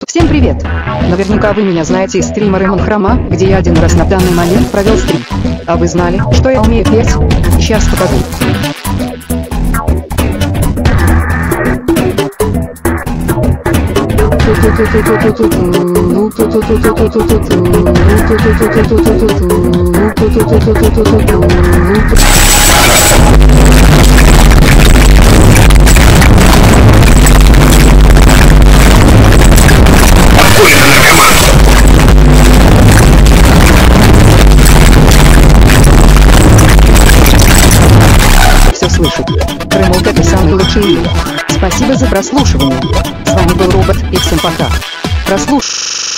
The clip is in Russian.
Всем привет! Наверняка вы меня знаете из стрима Ремон Хрома, где я один раз на данный момент провел стрим. А вы знали, что я умею петь? Сейчас покажу. Все слышит. Ремонт — это самый лучший мир. Спасибо за прослушивание. С вами был Робот, и всем пока. Прослушай.